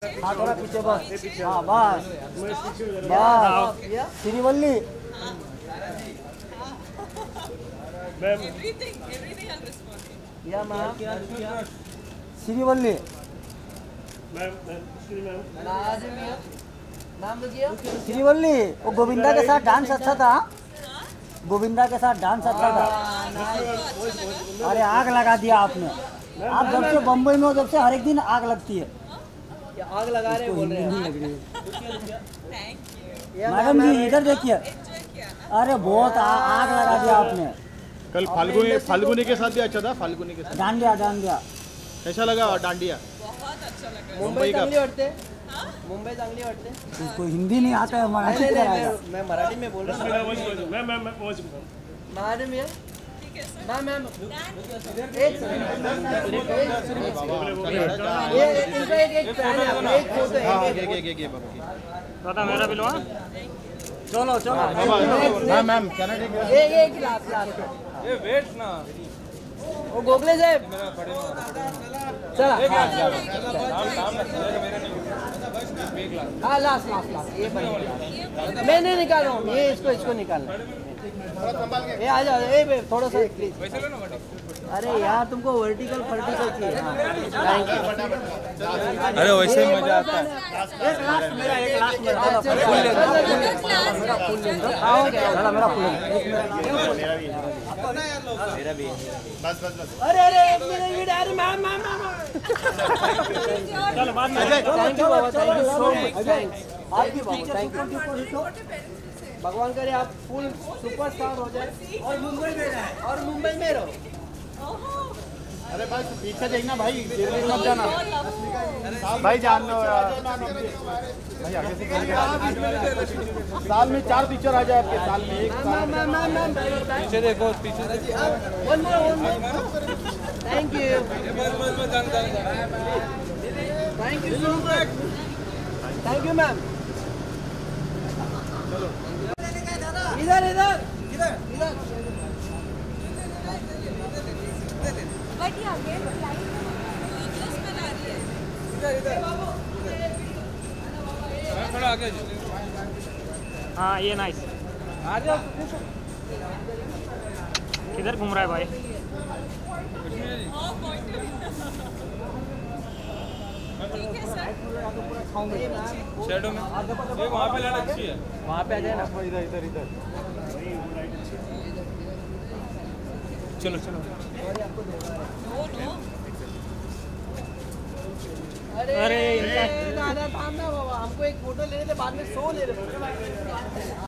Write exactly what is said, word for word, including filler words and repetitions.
हाँ थोड़ा पीछे बस। हाँ बस बस श्रीवल्ली। या मैम श्रीवल्ली। श्रीवल्ली वो गोविंदा के साथ डांस अच्छा था। गोविंदा के साथ डांस अच्छा था। अरे आग लगा दिया आपने। आप जब से बम्बई में हो जब से हर एक दिन आग लगती है। आग लगा रहे बोल रहे हैं। मैडम जी इधर देखिए। अरे बहुत आग लगा दिया आपने। कल फाल्गुनी फाल्गुनी के साथ भी अच्छा था। फाल्गुनी के साथ डांडिया डांडिया कैसा लगा? डांडिया बहुत अच्छा लगा। मुंबई चांगली वाटते। मुंबई चांगली वाटते। उसको हिंदी नहीं आता है मराठी मैं मैं मराठी में बोल रहा हूँ। मैं मैं मैं मैडम ये ठीक है सर। मैम मैम एक ये इनका एक एक फैन है। एक फोटो है। एक एक एक एक दादा मेरा बिलवा। चलो चलो मैम मैम क्या ना एक एक लास्ट लास्ट ये वेट ना वो गोखले साहब चला हाँ लास्ट लास्ट लास्ट ये बन मैं नहीं निकाल रहा हूँ। ये इसको इसको निकालना। ये आ जाओ। ये थोड़ा सा प्लीज। अरे यार तुमको वर्टिकल वर्टिकल चाहिए। Thank you. अरे वैसे ही मजा आता है। एक लास्ट मेरा एक लास्ट मेरा मेरा फुल ले लो। मेरा मेरा फुल मेरा भी बस बस बस। अरे अरे एक मिनट अरे मैम मैम मैम चलो बाद में। थैंक यू बाबा। Thank you so much. Thanks आपकी थैंक यू। भगवान करे आप फुल सुपरस्टार हो जाए और मुंबई में रहे और मुंबई में रहो। अरे भाई पीछे देखना भाई, मत जाना भाई, जान लो यार भाई। आगे से साल में चार पिक्चर आ जाए आपके, साल में एक साल में। पीछे देखो पीछे देखो। One more one more. Thank you thank you so much. Thank you ma'am. इधर इधर इधर इधर बट ये अगेन फ्लाइट वीडियोस बना रही है। इधर इधर थोड़ा आगे। हाँ ये नाइस। आ जाओ। किधर घूम रहा है भाई? ठीक है सर। शैडो में ये वहाँ पे लाइट अच्छी है। वहाँ पे आ जाए ना। इधर इधर इधर चलो चलो। अरे अरे दादा थाम ना बाबा, हमको एक फोटो लेने थे बाद में सो ले रहे।